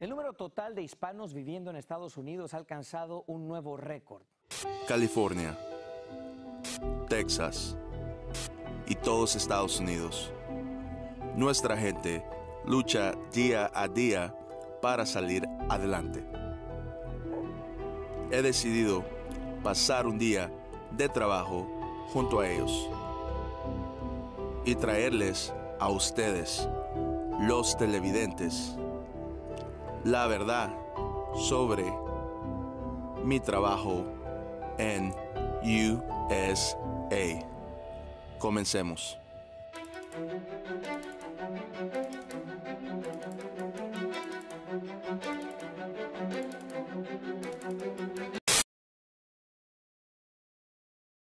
El número total de hispanos viviendo en Estados Unidos ha alcanzado un nuevo récord. California, Texas y todos Estados Unidos. Nuestra gente lucha día a día para salir adelante. He decidido pasar un día de trabajo junto a ellos y traerles a ustedes, los televidentes, la verdad sobre mi trabajo en USA. Comencemos.